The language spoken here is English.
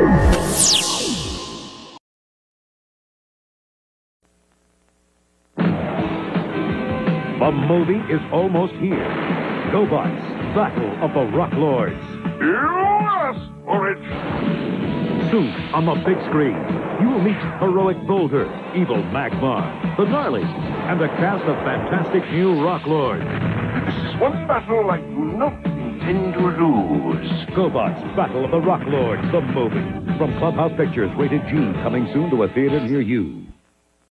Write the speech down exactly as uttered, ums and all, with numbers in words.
The movie is almost here. Gobots, Battle of the Rock Lords. You asked for it. Soon, on the big screen, you will meet heroic Boulder, evil Magmar, the Gnarly, and a cast of fantastic new Rock Lords. This is one battle I do not intend to lose. Gobots, Battle of the Rock Lords, the movie. From Clubhouse Pictures, rated G, coming soon to a theater near you.